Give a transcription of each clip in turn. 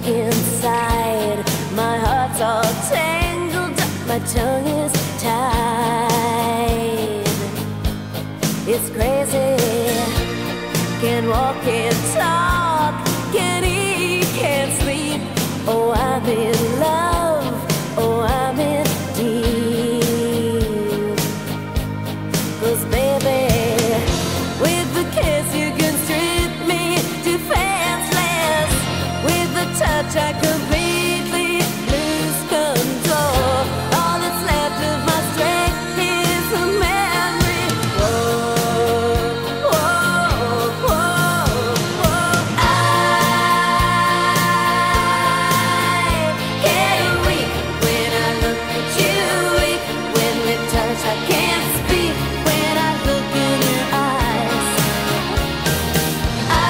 inside. My heart's all tangled up, my tongue is tied. It's crazy, can't walk, can't talk, can't eat, can't sleep. Oh, I'm in love, oh, I'm in deep. 'Cause baby, with the kiss you can strip me defenseless. With the touch I completely lose control. All that's left of my strength is a memory. Whoa, whoa, whoa, whoa. I get weak when I look at you, weak when we touch. I can't speak when I look in your eyes. I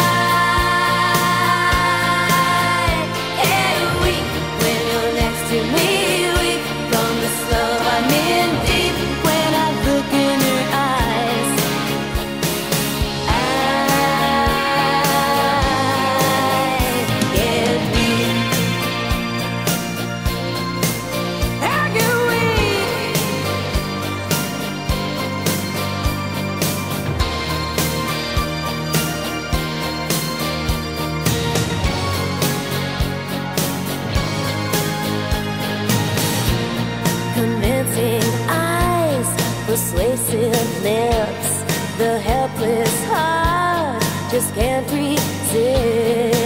get weak when you're next to me, weak from this love I'm in deep. When I look in your eyes, I get weak. I get weak. Convincing eyes, persuasive lips, the helpless heart just can't resist.